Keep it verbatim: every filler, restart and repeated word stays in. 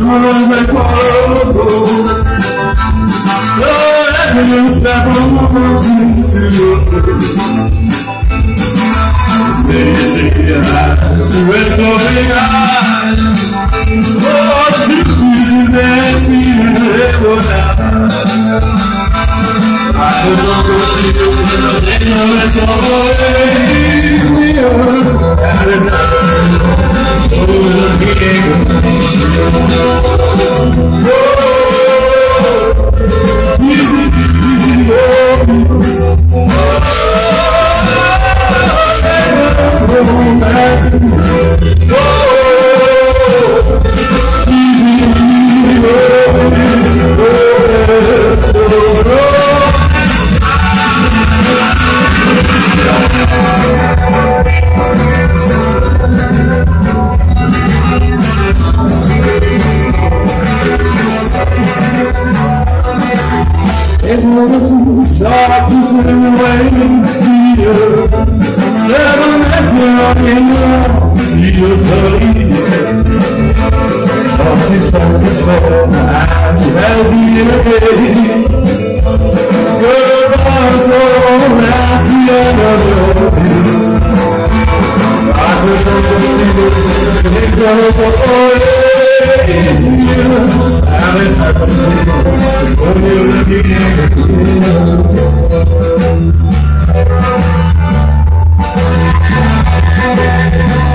Doors that close. Lord, I can step on the mountains to your stay, stay your eyes, the red glowing eyes. Oh, the beauty that seems never die. I don't know what to do, but I know it's always the earth. And it's not so again. It was dark to swim away here. Never met her in love. She was early. Oh, she's focused for and she has the energy. Good boy, so that's the end of your I could not see this. It's so always here. And it happens when you're looking at the